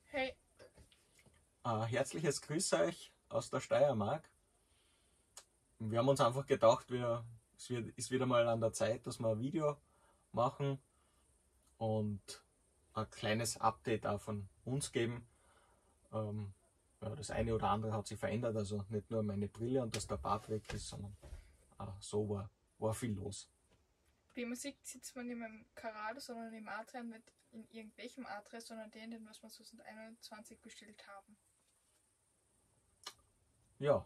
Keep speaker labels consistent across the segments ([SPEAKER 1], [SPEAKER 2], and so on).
[SPEAKER 1] Hey,
[SPEAKER 2] Herzliches Grüß euch aus der Steiermark. Wir haben uns einfach gedacht, ist wieder mal an der Zeit, dass wir ein Video machen und ein kleines Update auch von uns geben. Ja, das eine oder andere hat sich verändert, also nicht nur meine Brille und dass der Bart weg ist, sondern so war viel los.
[SPEAKER 1] wie man sieht, sitzt man nicht mehr im Carrado, sondern im Adria, nicht in irgendwelchem Adria, sondern den was wir 2021 bestellt haben.
[SPEAKER 2] Ja,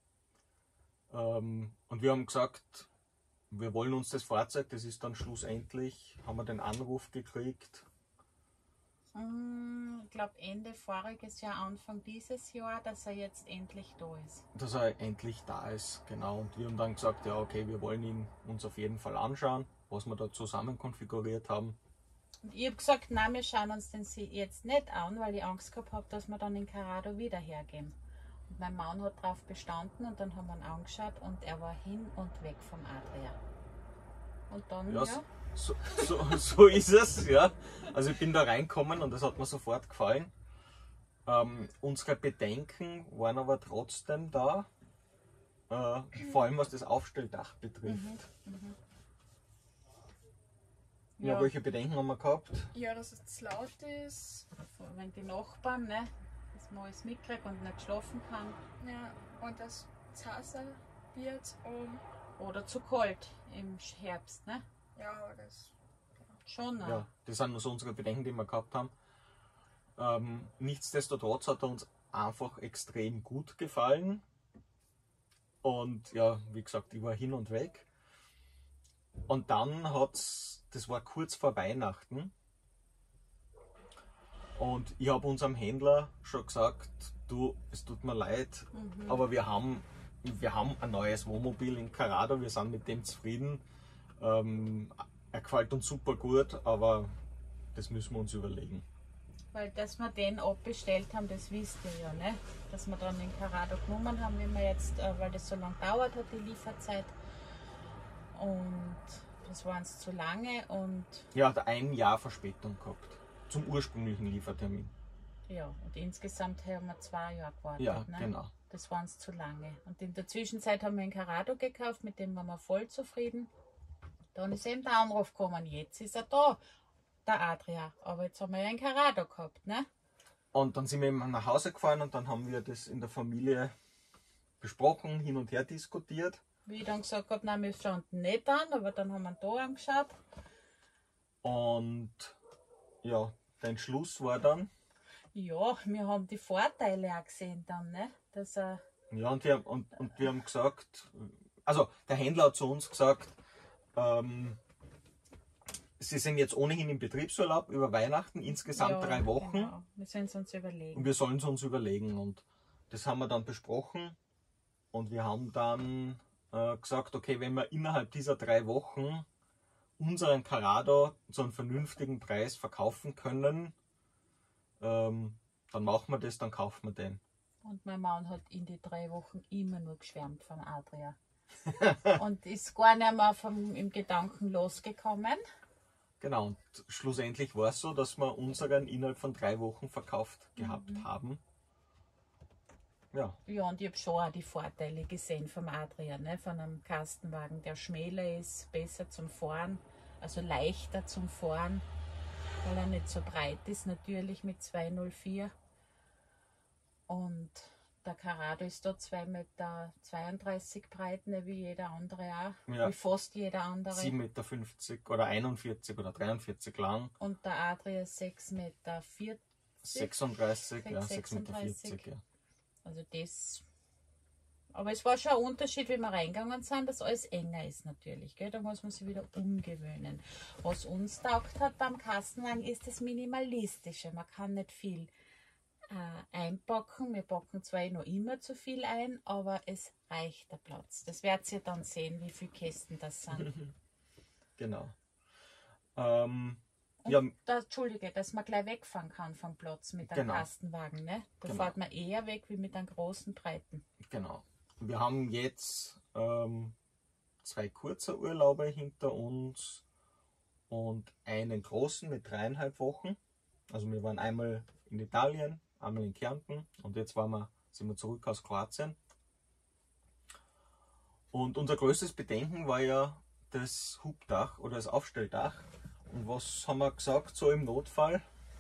[SPEAKER 2] und wir haben gesagt, wir wollen uns das Fahrzeug, das ist dann schlussendlich, haben wir den Anruf gekriegt.
[SPEAKER 3] Ich glaube Ende voriges Jahr, Anfang dieses Jahr, dass er jetzt endlich da ist.
[SPEAKER 2] Dass er endlich da ist, genau. Und wir haben dann gesagt, ja okay, wir wollen ihn uns auf jeden Fall anschauen, was wir da zusammen konfiguriert haben.
[SPEAKER 3] Und ich habe gesagt, nein, wir schauen uns den jetzt nicht an, weil ich Angst gehabt habe, dass wir dann den Carrado wieder hergeben. Und mein Mann hat darauf bestanden und dann haben wir ihn angeschaut und er war hin und weg vom Adria. Und dann,
[SPEAKER 2] Ja,
[SPEAKER 3] ja.
[SPEAKER 2] so ist es, ja. Also ich bin da reingekommen und das hat mir sofort gefallen. Unsere Bedenken waren aber trotzdem da, vor allem was das Aufstelldach betrifft. Ja, welche Bedenken haben wir gehabt?
[SPEAKER 1] Ja, dass es zu laut ist.
[SPEAKER 3] Wenn die Nachbarn, ne, dass man alles mitkriegt und nicht schlafen kann.
[SPEAKER 1] Ja, und dass es heißer wird.
[SPEAKER 3] Oder zu kalt im Herbst, ne?
[SPEAKER 1] Ja, aber das.
[SPEAKER 3] Schon, ne?
[SPEAKER 2] Ja, das sind nur so unsere Bedenken, die wir gehabt haben. Nichtsdestotrotz hat er uns einfach extrem gut gefallen. Und ja, wie gesagt, ich war hin und weg. Und dann das war kurz vor Weihnachten. Und ich habe unserem Händler schon gesagt, du, es tut mir leid, aber wir haben ein neues Wohnmobil in Carrado, wir sind mit dem zufrieden. Er gefällt uns super gut, aber das müssen wir uns überlegen.
[SPEAKER 3] Weil, dass wir den abbestellt haben, das wisst ihr ja, ne? Dass wir dann den Carrado genommen haben, wenn wir jetzt, weil das so lange dauert hat, die Lieferzeit. Und das war uns zu lange und
[SPEAKER 2] Ja, hat ein Jahr Verspätung gehabt zum ursprünglichen Liefertermin.
[SPEAKER 3] ja, und insgesamt haben wir 2 Jahre gewartet.
[SPEAKER 2] Ja,
[SPEAKER 3] ne?
[SPEAKER 2] genau.
[SPEAKER 3] Das war uns zu lange. Und in der Zwischenzeit haben wir einen Carrado gekauft, mit dem waren wir voll zufrieden. Dann ist eben der Anruf gekommen, jetzt ist er da, der Adria. Aber jetzt haben wir ja einen Carrado gehabt, ne?
[SPEAKER 2] Und dann sind wir eben nach Hause gefahren und dann haben wir das in der Familie besprochen, hin und her diskutiert.
[SPEAKER 3] Wie ich dann gesagt habe, nein, wir schauen ihn nicht an, aber dann haben wir ihn da angeschaut.
[SPEAKER 2] Und ja, der Entschluss war dann,
[SPEAKER 3] Ja, wir haben die Vorteile auch gesehen dann, ne? Dass er,
[SPEAKER 2] ja, und wir haben gesagt, also der Händler hat zu uns gesagt, sie sind jetzt ohnehin im Betriebsurlaub über Weihnachten, insgesamt
[SPEAKER 3] ja,
[SPEAKER 2] 3 Wochen.
[SPEAKER 3] Genau. Wir sollen es uns überlegen.
[SPEAKER 2] Und wir sollen es uns überlegen. Und das haben wir dann besprochen. Und wir haben dann gesagt, okay, wenn wir innerhalb dieser 3 Wochen unseren Carrado zu einem vernünftigen Preis verkaufen können, dann machen wir das, dann kaufen wir den.
[SPEAKER 3] Und mein Mann hat in die 3 Wochen immer nur geschwärmt vom Adria. Und ist gar nicht mehr im Gedanken losgekommen.
[SPEAKER 2] Genau, und schlussendlich war es so, dass wir unseren innerhalb von 3 Wochen verkauft gehabt haben. Ja.
[SPEAKER 3] Ja, und ich habe schon auch die Vorteile gesehen vom Adria, ne? Von einem Kastenwagen, der schmäler ist, besser zum Fahren, also leichter zum Fahren, weil er nicht so breit ist, natürlich mit 204. Und der Carrado ist da 2,32 Meter breit, ne, wie jeder andere auch,
[SPEAKER 2] Ja.
[SPEAKER 3] wie fast jeder andere.
[SPEAKER 2] 7,50 Meter oder 41 oder 43 lang.
[SPEAKER 3] Und der Adria ist 6,40 Meter.
[SPEAKER 2] 36, ja,
[SPEAKER 3] 36.
[SPEAKER 2] 6,40 Meter, ja.
[SPEAKER 3] Also das. Aber es war schon ein Unterschied, wie wir reingegangen sind, dass alles enger ist natürlich. Gell? Da muss man sich wieder umgewöhnen. Was uns taugt hat beim Kastenwagen ist das Minimalistische. Man kann nicht viel einpacken. Wir packen zwar noch immer zu viel ein, aber es reicht der Platz. Das werdet ihr dann sehen, wie viele Kästen das sind.
[SPEAKER 2] Genau.
[SPEAKER 3] Entschuldige, dass man gleich wegfahren kann vom Platz mit einem
[SPEAKER 2] Genau.
[SPEAKER 3] Kastenwagen. Ne? Da
[SPEAKER 2] Genau.
[SPEAKER 3] fährt man eher weg wie mit einem großen Breiten.
[SPEAKER 2] Genau. Wir haben jetzt 2 kurze Urlaube hinter uns und einen großen mit 3,5 Wochen. Also wir waren einmal in Italien, einmal in Kärnten und jetzt sind wir zurück aus Kroatien. Und unser größtes Bedenken war ja das Hubdach oder das Aufstelldach. Und was haben wir gesagt, so im Notfall?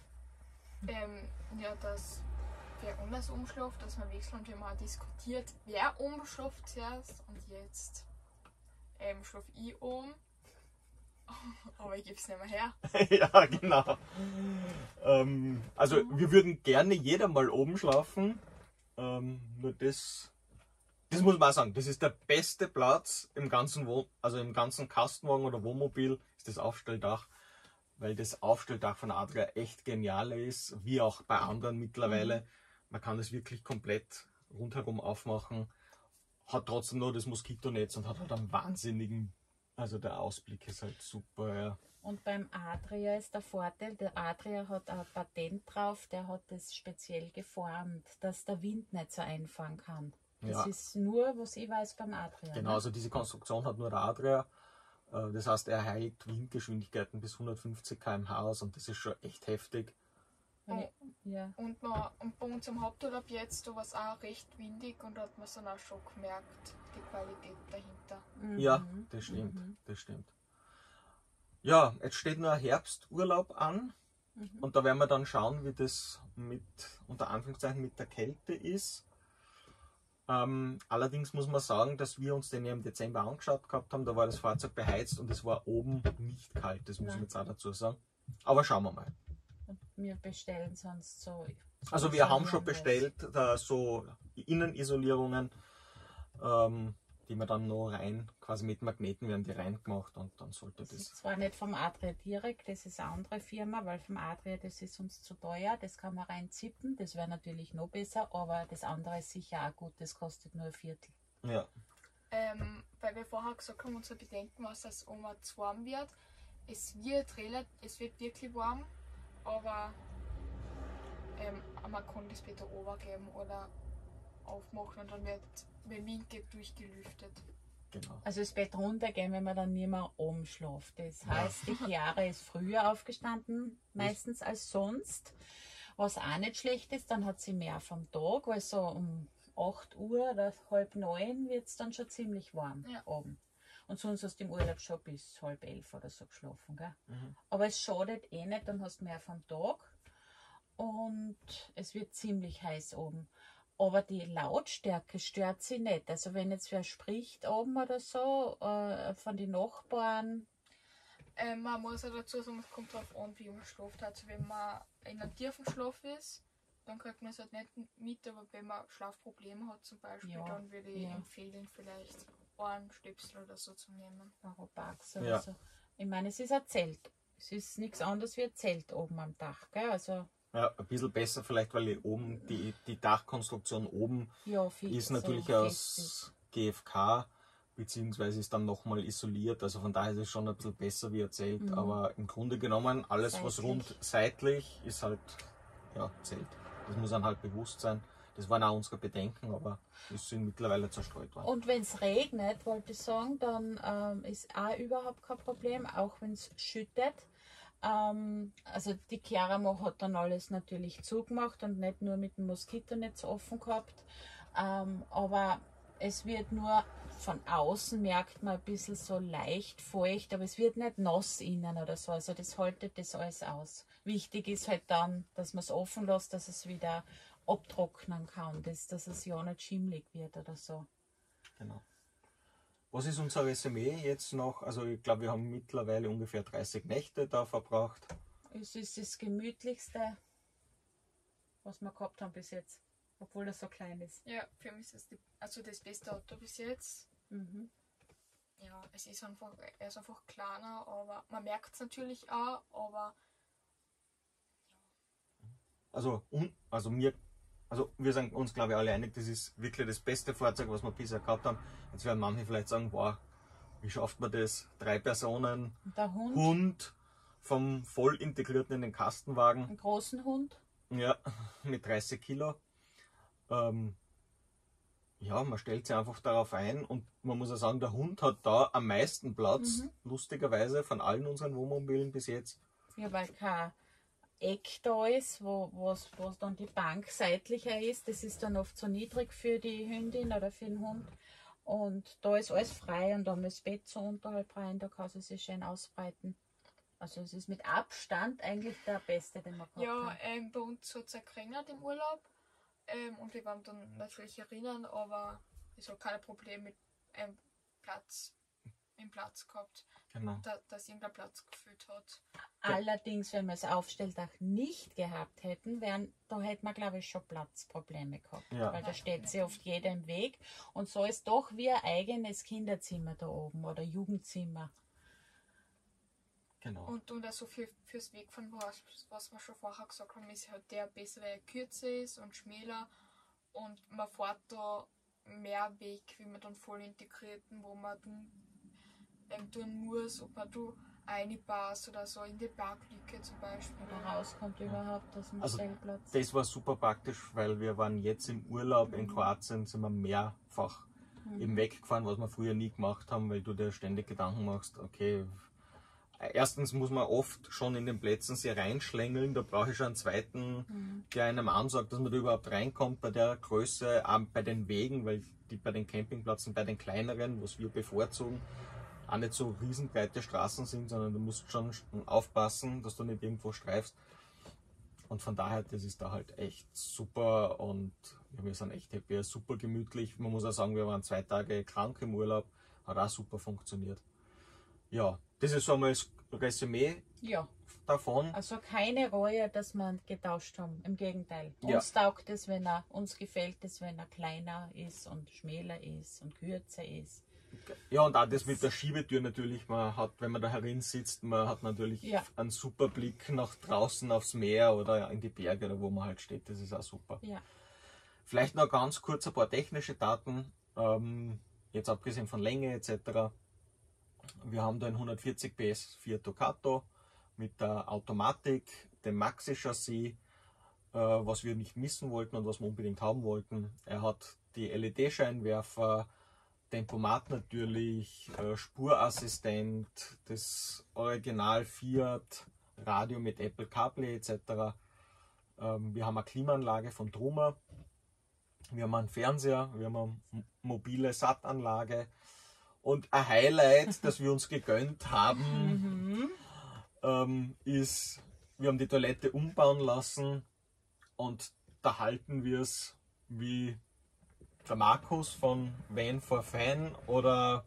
[SPEAKER 1] Ja, dass wer anders umschläft, dass wir wechseln und wir haben auch diskutiert, wer umschläft zuerst und jetzt schlafe ich um. Aber ich gebe es nicht mehr her.
[SPEAKER 2] Ja, genau. Also wir würden gerne jeder mal oben schlafen. Nur das muss man auch sagen, das ist der beste Platz im ganzen im ganzen Kastenwagen oder Wohnmobil, ist das Aufstelldach. Weil das Aufstelldach von Adria echt genial ist, wie auch bei anderen mittlerweile. Man kann das wirklich komplett rundherum aufmachen, hat trotzdem noch das Moskitonetz und hat halt einen wahnsinnigen, also der Ausblick ist halt super. Ja.
[SPEAKER 3] Und beim Adria ist der Vorteil, der Adria hat ein Patent drauf, der hat das speziell geformt, dass der Wind nicht so einfangen kann. Das ist nur, was ich weiß, beim Adria.
[SPEAKER 2] Genau, also diese Konstruktion hat nur der Adria. Das heißt, er heilt Windgeschwindigkeiten bis 150 km/h aus und das ist schon echt heftig.
[SPEAKER 3] Ja.
[SPEAKER 1] Und bei uns im Haupturlaub jetzt, da war es auch recht windig und da hat man es dann auch schon gemerkt, die Qualität dahinter.
[SPEAKER 2] Ja, das stimmt, das stimmt. Ja, jetzt steht nur ein Herbsturlaub an und da werden wir dann schauen, wie das unter Anführungszeichen mit der Kälte ist. Allerdings muss man sagen, dass wir uns den ja im Dezember angeschaut gehabt haben, da war das Fahrzeug beheizt und es war oben nicht kalt, das muss ich jetzt auch dazu sagen. Aber schauen wir mal.
[SPEAKER 3] Und wir bestellen sonst so.
[SPEAKER 2] Also wir haben schon bestellt, so Innenisolierungen, die wir dann noch quasi mit Magneten werden die reingemacht und dann sollte
[SPEAKER 3] Das
[SPEAKER 2] das.
[SPEAKER 3] ist zwar nicht vom Adria direkt, das ist eine andere Firma, weil vom Adria, das ist uns zu teuer, das kann man reinzippen, das wäre natürlich noch besser, aber das andere ist sicher auch gut, das kostet nur ein Viertel.
[SPEAKER 2] Ja.
[SPEAKER 1] Weil wir vorher gesagt haben, unser Bedenken, was es zu warm wird. Es wird wirklich warm, aber man kann das bitte overgeben oder aufmachen und dann wird, wenn Wind geht, durchgelüftet.
[SPEAKER 2] Genau.
[SPEAKER 3] Also das Bett runtergehen, wenn man dann nicht mehr oben schläft. Das heißt, die Chiara ist früher aufgestanden, meistens als sonst. Was auch nicht schlecht ist, dann hat sie mehr vom Tag, weil so um 8 Uhr oder 8:30 wird es dann schon ziemlich warm oben. Und sonst hast du im Urlaub schon bis 10:30 oder so geschlafen. Gell? Aber es schadet eh nicht, dann hast du mehr vom Tag. Und es wird ziemlich heiß oben. Aber die Lautstärke stört sie nicht. Also wenn jetzt wer spricht oben oder so, von den Nachbarn.
[SPEAKER 1] Man muss auch dazu sagen, es kommt darauf an, wie man schläft. Also wenn man in einem tiefen Schlaf ist, dann kriegt man es halt nicht mit, aber wenn man Schlafprobleme hat zum Beispiel, dann würde ich empfehlen, vielleicht Ohrenstöpsel oder so zu nehmen.
[SPEAKER 3] Paropax oder so. Ich meine, es ist ein Zelt. Es ist nichts anderes wie ein Zelt oben am Dach. Gell? Also
[SPEAKER 2] Ja, ein bisschen besser vielleicht, weil die Dachkonstruktion oben ist natürlich aus GFK, beziehungsweise ist dann nochmal isoliert. Also von daher ist es schon ein bisschen besser wie erzählt. Aber im Grunde genommen, alles was rund seitlich ist halt Zelt. Das muss einem halt bewusst sein. Das waren auch unsere Bedenken, aber die sind mittlerweile zerstreut worden.
[SPEAKER 3] Und wenn es regnet, wollte ich sagen, dann ist auch überhaupt kein Problem, auch wenn es schüttet. Also die Chiara hat dann alles natürlich zugemacht und nicht nur mit dem Moskitonetz offen gehabt. Aber es wird nur von außen, merkt man ein bisschen so leicht feucht, aber es wird nicht nass innen oder so. Also das haltet das alles aus. Wichtig ist halt dann, dass man es offen lässt, dass es wieder abtrocknen kann, dass es ja nicht schimmlig wird oder so.
[SPEAKER 2] Genau. Was ist unser Resümee jetzt noch? Also ich glaube, wir haben mittlerweile ungefähr 30 Nächte da verbracht.
[SPEAKER 3] Es ist das Gemütlichste, was wir gehabt haben bis jetzt, obwohl das so klein ist.
[SPEAKER 1] Ja, für mich ist es das beste Auto bis jetzt. Ja, er ist einfach kleiner, aber man merkt es natürlich auch, aber
[SPEAKER 2] wir sind uns, glaube ich, alle einig, das ist wirklich das beste Fahrzeug, was wir bisher gehabt haben. Jetzt werden manche vielleicht sagen, wow, wie schafft man das? 3 Personen,
[SPEAKER 3] der
[SPEAKER 2] Hund vom voll integrierten in den Kastenwagen.
[SPEAKER 3] Einen großen Hund.
[SPEAKER 2] Ja, mit 30 Kilo. Man stellt sich einfach darauf ein und man muss ja sagen, der Hund hat da am meisten Platz, lustigerweise von allen unseren Wohnmobilen bis jetzt.
[SPEAKER 3] Ja, weil kein Eck da ist, wo dann die Bank seitlicher ist. Das ist dann oft so niedrig für die Hündin oder für den Hund. Und da ist alles frei und da ist das Bett so unterhalb rein, da kann sie sich schön ausbreiten. Also es ist mit Abstand eigentlich der beste, den wir gehabt haben.
[SPEAKER 1] Ja, bei uns hat es auch geregnet im Urlaub. Und wir waren dann natürlich erinnern, aber es hat keine Probleme mit einem Platz gehabt.
[SPEAKER 2] Genau.
[SPEAKER 1] Dass irgendein Platz gefüllt hat.
[SPEAKER 3] Allerdings, wenn wir das Aufstelldach nicht gehabt hätten, da hätten wir, glaube ich, schon Platzprobleme gehabt.
[SPEAKER 2] Ja.
[SPEAKER 3] Weil da steht sich oft jeder im Weg. Und so ist doch wie ein eigenes Kinderzimmer da oben oder Jugendzimmer.
[SPEAKER 2] Genau.
[SPEAKER 1] Und auch fürs Wegfahren, was wir schon vorher gesagt haben, ist halt der besser, weil er kürzer ist und schmäler. Und man fährt da mehr Weg, wie man dann voll integrierten, wo man tun muss, ob man reinpasst oder so in die Parklücke zum Beispiel.
[SPEAKER 3] Oder rauskommt überhaupt aus dem
[SPEAKER 2] Also
[SPEAKER 3] Stellplatz.
[SPEAKER 2] das war super praktisch, weil wir waren jetzt im Urlaub in Kroatien, sind wir mehrfach eben weggefahren, was wir früher nie gemacht haben, weil du dir ständig Gedanken machst, okay, erstens muss man oft schon in den Plätzen sehr reinschlängeln, da brauche ich schon einen zweiten, der einem ansagt, dass man da überhaupt reinkommt bei der Größe, bei den Wegen, weil die bei den Campingplätzen, bei den kleineren, was wir bevorzugen, auch nicht so riesenbreite Straßen sind, sondern du musst schon aufpassen, dass du nicht irgendwo streifst. Und von daher, das ist da halt echt super und wir sind echt happy, super gemütlich. Man muss auch sagen, wir waren 2 Tage krank im Urlaub, hat auch super funktioniert. Ja, das ist so einmal das Resümee davon.
[SPEAKER 3] Also keine Reue, dass wir getauscht haben. Im Gegenteil.
[SPEAKER 2] Ja.
[SPEAKER 3] Uns taugt es, uns gefällt es, wenn er kleiner ist und schmäler ist und kürzer ist.
[SPEAKER 2] Ja, und auch das mit der Schiebetür natürlich, man hat, wenn man da herin sitzt, man hat natürlich einen super Blick nach draußen aufs Meer oder in die Berge oder wo man halt steht, das ist auch super.
[SPEAKER 3] Ja.
[SPEAKER 2] Vielleicht noch ganz kurz ein paar technische Daten, jetzt abgesehen von Länge etc. Wir haben da ein 140 PS Fiat Ducato mit der Automatik, dem Maxi-Chassis, was wir nicht missen wollten und was wir unbedingt haben wollten. Er hat die LED-Scheinwerfer, Tempomat natürlich, Spurassistent, das Original Fiat Radio mit Apple CarPlay etc. Wir haben eine Klimaanlage von Truma, wir haben einen Fernseher, wir haben eine mobile SAT-Anlage und ein Highlight, das wir uns gegönnt haben, ist, wir haben die Toilette umbauen lassen und da halten wir es wie der Markus von Van for Fan oder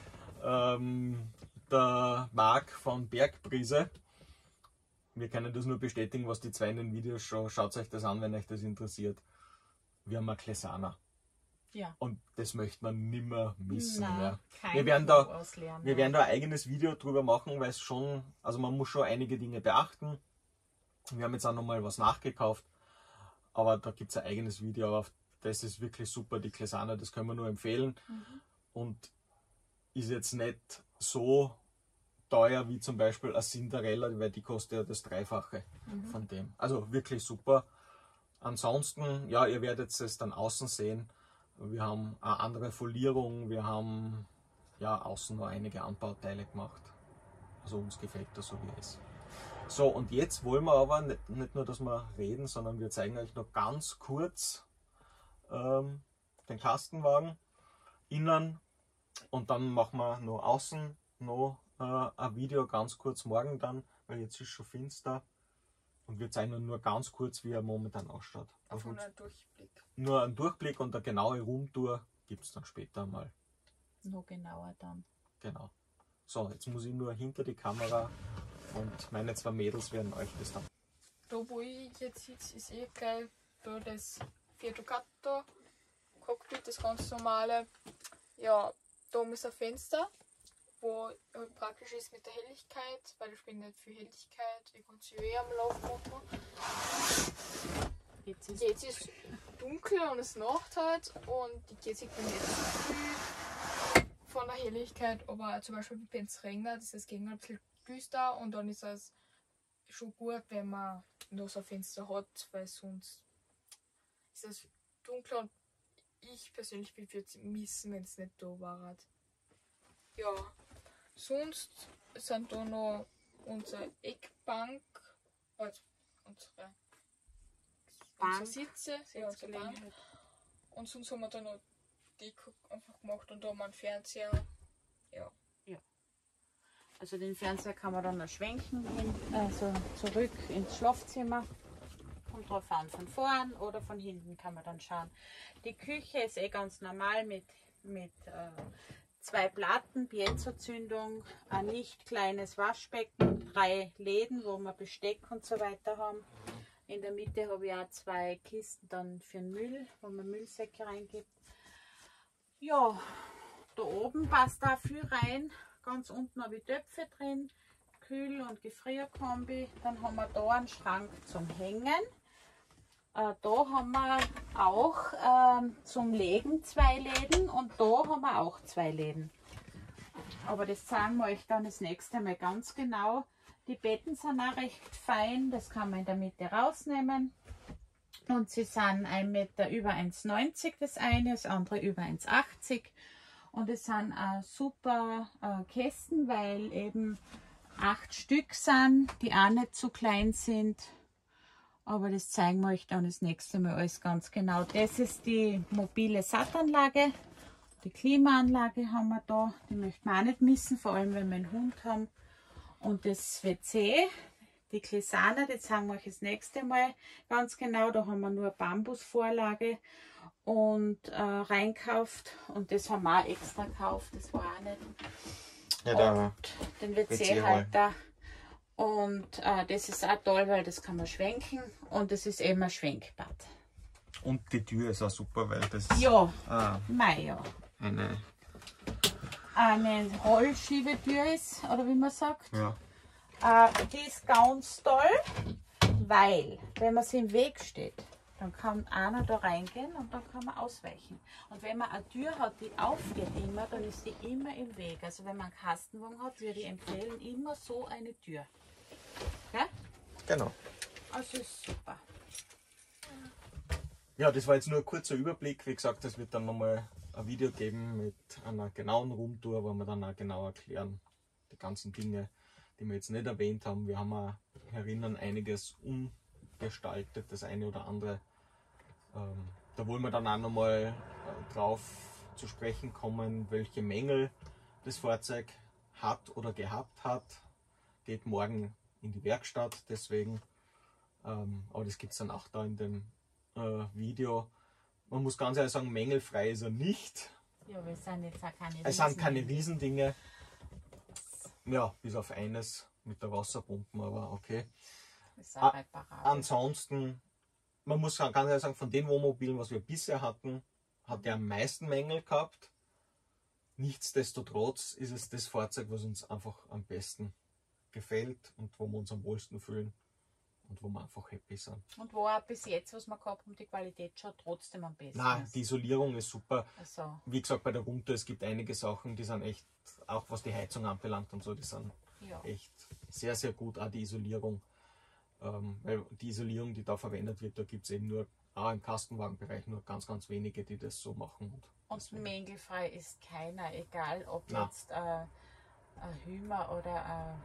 [SPEAKER 2] der Marc von Bergbrise. Wir können das nur bestätigen, was die zwei in den Videos schon. Schaut euch das an, wenn euch das interessiert. Wir haben eine Klesana.
[SPEAKER 3] Ja.
[SPEAKER 2] Und das möchte man nimmer missen.
[SPEAKER 3] Nein,
[SPEAKER 2] ja. Wir werden da ein eigenes Video drüber machen, weil es schon, also man muss schon einige Dinge beachten. Wir haben jetzt auch nochmal was nachgekauft, aber da gibt es ein eigenes Video, aber das ist wirklich super, die Klesana, das können wir nur empfehlen. Und ist jetzt nicht so teuer wie zum Beispiel eine Cinderella, weil die kostet ja das Dreifache von dem. Also wirklich super. Ansonsten, ja, ihr werdet es dann außen sehen. Wir haben eine andere Folierung, wir haben ja außen noch einige Anbauteile gemacht. Also uns gefällt das so, wie es ist. So, und jetzt wollen wir aber nicht nur, dass wir reden, sondern wir zeigen euch noch ganz kurz den Kastenwagen innen und dann machen wir noch außen noch ein Video ganz kurz morgen dann, weil jetzt ist schon finster und wir zeigen nur ganz kurz, wie er momentan ausschaut.
[SPEAKER 1] Auf einen Durchblick.
[SPEAKER 2] Nur ein Durchblick und eine genaue Roomtour gibt es dann später mal.
[SPEAKER 3] Noch genauer dann.
[SPEAKER 2] Genau. So, jetzt muss ich nur hinter die Kamera und meine 2 Mädels werden euch das dann.
[SPEAKER 1] Da wo ich jetzt sitze, ist gleich da das Fiat Ducato Cockpit, das ganz normale. Ja, da oben ist ein Fenster, wo halt praktisch ist mit der Helligkeit, weil ich bin nicht viel Helligkeit, ich kann sie am Laufen machen. Jetzt ist dunkel und es Nacht halt und die geht sich dann nicht so viel von der Helligkeit, aber zum Beispiel wenn es regnet, ist es gegen ein bisschen düster und dann ist es schon gut, wenn man noch so ein Fenster hat, weil sonst ist es dunkler und ich persönlich würde es missen, wenn es nicht da war. Ja, sonst sind da noch unsere Eckbank, also unsere Sitze, unsere Bank. Und sonst haben wir da noch Deko einfach gemacht und da haben wir einen Fernseher. Ja.
[SPEAKER 3] Also den Fernseher kann man dann noch schwenken, also zurück ins Schlafzimmer. Kommt drauf an, von vorn oder von hinten kann man dann schauen. Die Küche ist ganz normal mit 2 Platten, Piezozündung, ein nicht kleines Waschbecken, 3 Läden, wo wir Besteck und so weiter haben. In der Mitte habe ich auch 2 Kisten dann für den Müll, wo man Müllsäcke reingibt. Ja, da oben passt da viel rein. Ganz unten habe ich Töpfe drin, Kühl- und Gefrierkombi. Dann haben wir da einen Schrank zum Hängen. Da haben wir auch zum Legen 2 Läden und da haben wir auch 2 Läden. Aber das zeigen wir euch dann das nächste Mal ganz genau. Die Betten sind auch recht fein, das kann man in der Mitte rausnehmen. Und sie sind 1 Meter über 1,90 das eine, das andere über 1,80. Und es sind auch super Kästen, weil eben 8 Stück sind, die auch nicht zu klein sind. Aber das zeigen wir euch dann das nächste Mal alles ganz genau. Das ist die mobile Sattanlage. Die Klimaanlage haben wir da. Die möchten wir auch nicht missen, vor allem wenn wir einen Hund haben. Und das WC, die Glissana, das zeigen wir euch das nächste Mal ganz genau. Da haben wir nur eine Bambusvorlage und reinkauft. Und das haben wir auch extra gekauft. Das war auch nicht.
[SPEAKER 2] Ja,
[SPEAKER 3] und den WC-Halter. Und das ist auch toll, weil das kann man schwenken und das ist eben ein Schwenkbad.
[SPEAKER 2] Und die Tür ist auch super, weil das
[SPEAKER 3] Ja,
[SPEAKER 2] ja
[SPEAKER 3] eine Rollschiebetür ist, oder wie man sagt.
[SPEAKER 2] Ja.
[SPEAKER 3] Die ist ganz toll, weil wenn man sie im Weg steht, dann kann einer da reingehen und dann kann man ausweichen. Und wenn man eine Tür hat, die aufgeht immer, dann ist die immer im Weg. Also wenn man einen Kastenwagen hat, würde ich empfehlen, immer so eine Tür. Ja?
[SPEAKER 2] Genau.
[SPEAKER 3] Also ist super.
[SPEAKER 2] Ja, das war jetzt nur ein kurzer Überblick. Wie gesagt, es wird dann nochmal ein Video geben mit einer genauen Roomtour, wo wir dann auch genau erklären, die ganzen Dinge, die wir jetzt nicht erwähnt haben. Wir haben auch herinnen einiges umgestaltet, das eine oder andere. Da wollen wir dann auch nochmal drauf zu sprechen kommen, welche Mängel das Fahrzeug hat oder gehabt hat. Geht morgen in die Werkstatt, deswegen. Aber das gibt es dann auch da in dem Video. Man muss ganz ehrlich sagen, mängelfrei ist er nicht.
[SPEAKER 3] Ja, wir sind jetzt auch keine
[SPEAKER 2] Es sind keine Riesendinge. Ja, bis auf eines mit der Wasserpumpe, aber okay.
[SPEAKER 3] Ist auch reparabel.
[SPEAKER 2] Ansonsten, man muss ganz ehrlich sagen, von den Wohnmobilen, was wir bisher hatten, hat er am meisten Mängel gehabt. Nichtsdestotrotz ist es das Fahrzeug, was uns einfach am besten gefällt und wo wir uns am wohlsten fühlen und wo wir einfach happy sind.
[SPEAKER 3] Und wo auch bis jetzt, was wir gehabt haben, die Qualität schon trotzdem am besten
[SPEAKER 2] Nein,
[SPEAKER 3] ist.
[SPEAKER 2] die Isolierung ist super.
[SPEAKER 3] Also,
[SPEAKER 2] Wie gesagt, bei der Runde, es gibt einige Sachen, die sind echt, auch was die Heizung anbelangt und so, die sind
[SPEAKER 3] ja.
[SPEAKER 2] echt sehr, sehr gut. Auch die Isolierung. Weil die Isolierung, die da verwendet wird, da gibt es eben nur, auch im Kastenwagenbereich, nur ganz, ganz wenige, die das so machen.
[SPEAKER 3] Und mängelfrei ist keiner, egal ob
[SPEAKER 2] Nein.
[SPEAKER 3] jetzt ein Hümer oder ein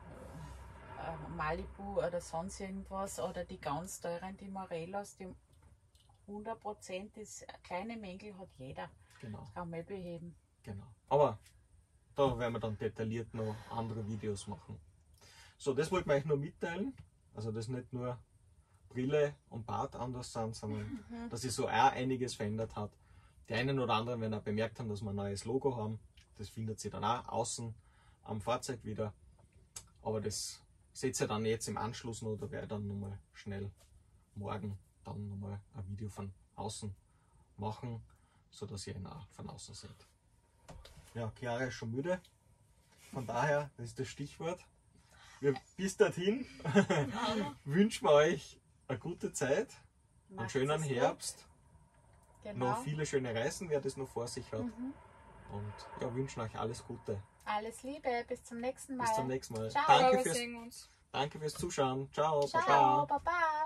[SPEAKER 3] Malibu oder sonst irgendwas oder die ganz teuren, die Morellos, die 100% das kleine Mängel hat jeder.
[SPEAKER 2] Genau.
[SPEAKER 3] Das kann man beheben.
[SPEAKER 2] Genau. Aber da werden wir dann detailliert noch andere Videos machen. So, das wollte ich euch nur mitteilen. Also, dass nicht nur Brille und Bart anders sind, sondern dass sich so auch einiges verändert hat. Die einen oder anderen werden auch bemerkt haben, dass wir ein neues Logo haben. Das findet sich dann auch außen am Fahrzeug wieder. Aber das seht ihr dann jetzt im Anschluss noch, da werde ich dann nochmal schnell morgen dann nochmal ein Video von außen machen, sodass ihr ihn auch von außen seht. Ja, Chiara ist schon müde. Von daher, das ist das Stichwort. Bis dorthin wünschen wir euch eine gute Zeit, einen schönen Herbst,
[SPEAKER 3] Genau.
[SPEAKER 2] noch viele schöne Reisen, wer das noch vor sich hat. Und ja, wünschen euch alles Gute.
[SPEAKER 3] Alles Liebe, bis zum nächsten Mal.
[SPEAKER 2] Bis zum nächsten Mal.
[SPEAKER 3] Ciao.
[SPEAKER 2] Danke
[SPEAKER 1] Wir
[SPEAKER 2] fürs,
[SPEAKER 1] sehen uns.
[SPEAKER 2] danke fürs Zuschauen. Ciao,
[SPEAKER 3] Ciao,
[SPEAKER 2] Baba.
[SPEAKER 3] Baba.